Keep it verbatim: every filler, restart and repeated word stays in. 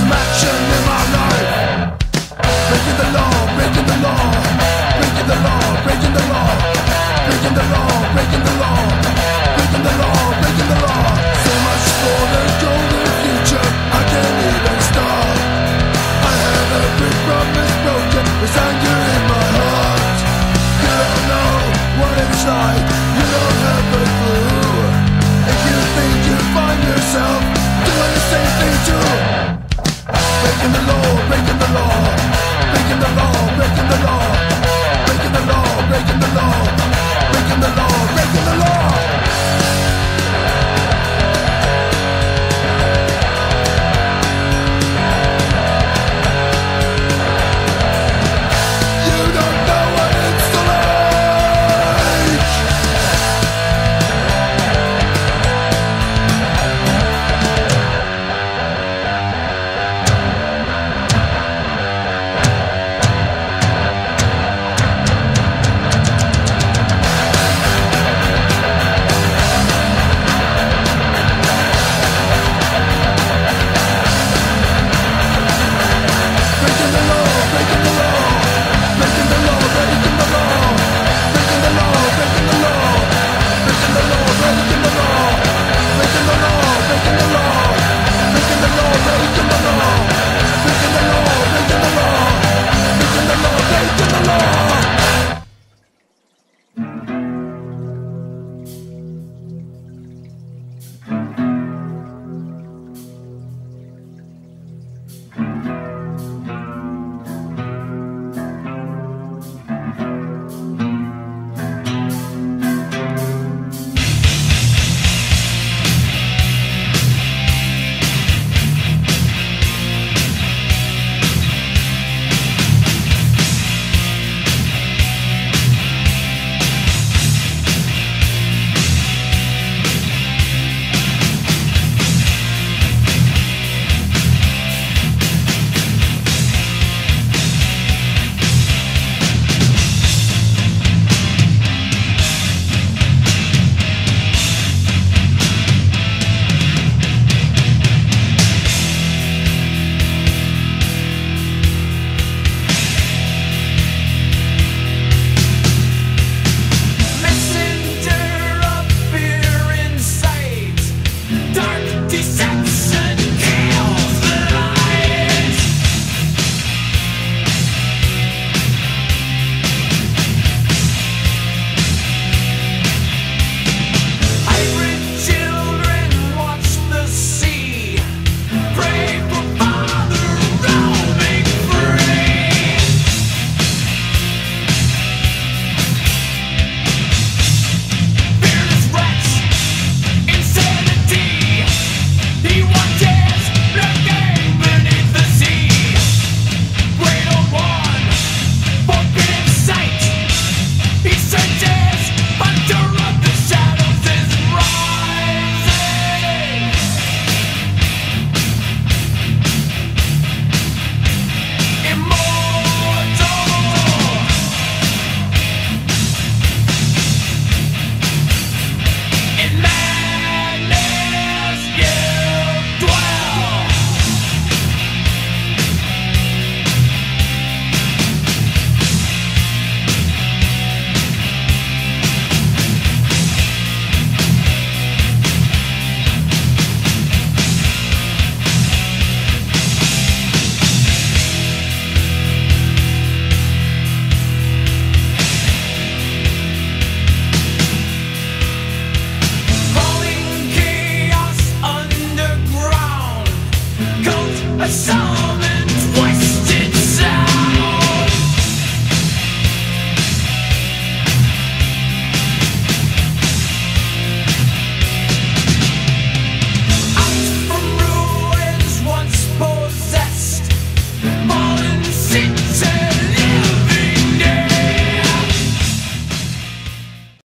some action in my life. Breaking the law, breaking the law, breaking the law, breaking the law, breaking the law, breaking the law, breaking the law, breaking the law. So much for the golden future, I can't even stop. I have every promise broken, there's anger in my heart. You don't know what it's like, you don't have a clue. If you think you find yourself doing the same thing too. Breaking the law, breaking the law, breaking the law, breaking the law, breaking the law, breaking the law.